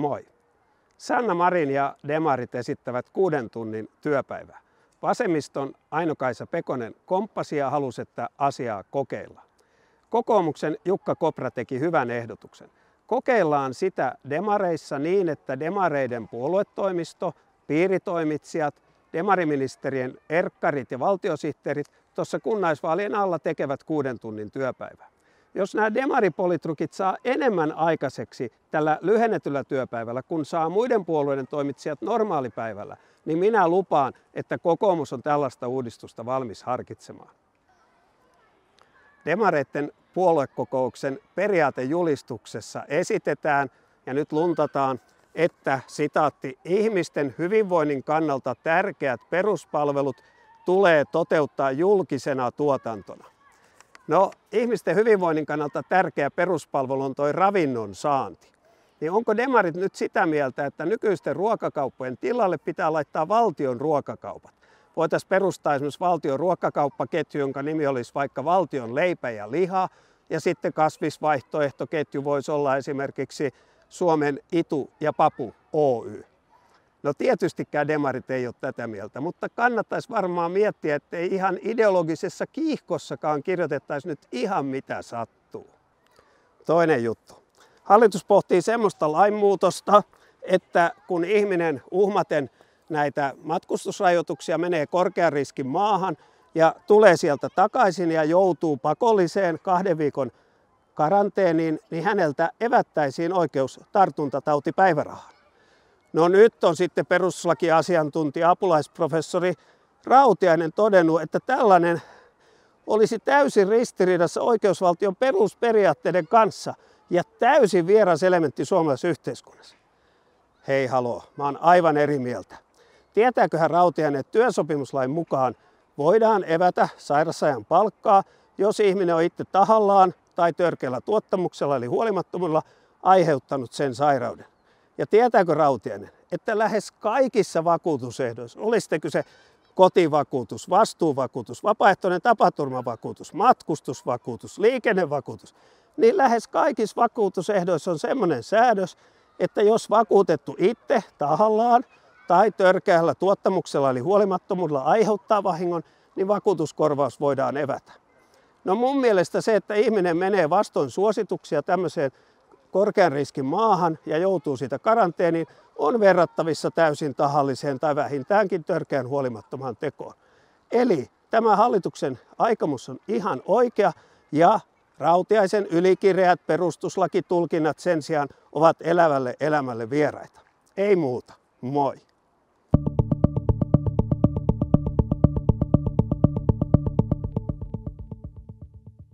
Moi! Sanna Marin ja demarit esittävät 6 tunnin työpäivää. Vasemmiston Aino-Kaisa Pekonen komppasi ja halusi, että asiaa kokeillaan. Kokoomuksen Jukka Kopra teki hyvän ehdotuksen. Kokeillaan sitä demareissa niin, että demareiden puoluetoimisto, piiritoimitsijat, demariministerien erkkarit ja valtiosihteerit tuossa kunnallisvaalien alla tekevät 6 tunnin työpäivää. Jos nämä demaripolitrukit saa enemmän aikaiseksi tällä lyhennetyllä työpäivällä, kun saa muiden puolueiden toimitsijat normaalipäivällä, niin minä lupaan, että kokoomus on tällaista uudistusta valmis harkitsemaan. Demareiden puoluekokouksen periaatejulistuksessa esitetään, ja nyt luntataan, että sitaatti, ihmisten hyvinvoinnin kannalta tärkeät peruspalvelut tulee toteuttaa julkisena tuotantona. No, ihmisten hyvinvoinnin kannalta tärkeä peruspalvelu on toi ravinnon saanti. Niin onko demarit nyt sitä mieltä, että nykyisten ruokakauppojen tilalle pitää laittaa valtion ruokakaupat? Voitaisiin perustaa esimerkiksi valtion ruokakauppaketju, jonka nimi olisi vaikka valtion leipä ja liha, ja sitten kasvisvaihtoehtoketju voisi olla esimerkiksi Suomen Itu ja Papu Oy. No tietystikään demarit ei ole tätä mieltä, mutta kannattaisi varmaan miettiä, ettei ihan ideologisessa kiihkossakaan kirjoitettaisi nyt ihan mitä sattuu. Toinen juttu. Hallitus pohtii semmoista lainmuutosta, että kun ihminen uhmaten näitä matkustusrajoituksia menee korkean riskin maahan ja tulee sieltä takaisin ja joutuu pakolliseen 2 viikon karanteeniin, niin häneltä evättäisiin oikeus tartuntatautipäivärahaan. No nyt on sitten perustuslakiasiantuntija, apulaisprofessori Rautiainen todennut, että tällainen olisi täysin ristiriidassa oikeusvaltion perusperiaatteiden kanssa ja täysin vieras elementti suomalaisessa yhteiskunnassa. Hei haloo, mä oon aivan eri mieltä. Tietääköhän Rautiainen, että työsopimuslain mukaan voidaan evätä sairausajan palkkaa, jos ihminen on itse tahallaan tai törkeällä tuottamuksella eli huolimattomilla aiheuttanut sen sairauden. Ja tietääkö Rautiainen, että lähes kaikissa vakuutusehdoissa, olisi kyse kotivakuutus, vastuuvakuutus, vapaaehtoinen tapaturmavakuutus, matkustusvakuutus, liikennevakuutus, niin lähes kaikissa vakuutusehdoissa on semmoinen säädös, että jos vakuutettu itse tahallaan tai törkeällä tuottamuksella eli huolimattomuudella aiheuttaa vahingon, niin vakuutuskorvaus voidaan evätä. No mun mielestä se, että ihminen menee vastoin suosituksia tämmöiseen korkean riskin maahan ja joutuu siitä karanteeniin, on verrattavissa täysin tahalliseen tai vähintäänkin törkeän huolimattomaan tekoon. Eli tämä hallituksen aikomus on ihan oikea ja Rautiaisen ylikireät perustuslakitulkinnat sen sijaan ovat elävälle elämälle vieraita. Ei muuta. Moi!